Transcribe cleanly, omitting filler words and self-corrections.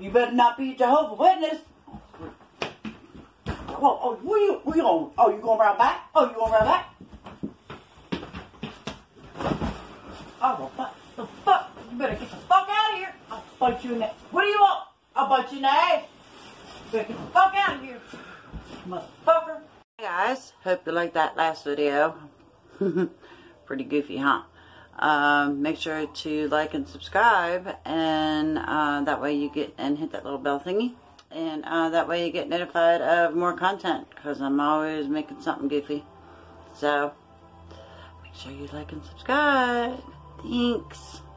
You better not be a Jehovah's Witness. Where you going? Oh, you going right back? Oh, you going right back? Oh, what the fuck? You better get the fuck out of here. I'll bite you in the... What do you want? I'll bite you in the ass. You better get the fuck out of here, motherfucker. Hey guys, hope you liked that last video. Pretty goofy, huh? Make sure to like and subscribe, and that way you get, and hit that little bell thingy, and that way you get notified of more content, because I'm always making something goofy. So make sure you like and subscribe. Thanks.